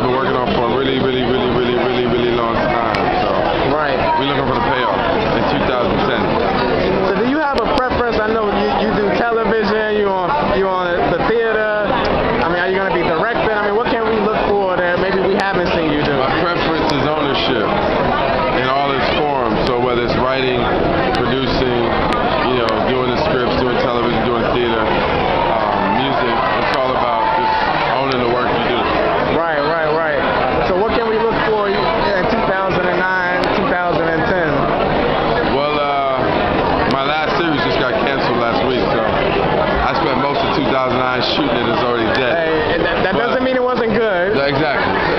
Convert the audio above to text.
been working on for a really long time. So Right. we're looking for the payoff in 2010. So do you have a preference? I know you do television, you on the theater. I mean, are you going to be directing? I mean, what can we look for that maybe we haven't seen you do? My preference is ownership in all its forms. So whether it's writing, producing, doing the scripts, doing television, doing theater, music, it's all about just owning the work you do. Right. So what can we look for in 2009, 2010? Well, my last series just got canceled last week, so I spent most of 2009 shooting it. It's already dead. Hey, that doesn't mean it wasn't good. Exactly.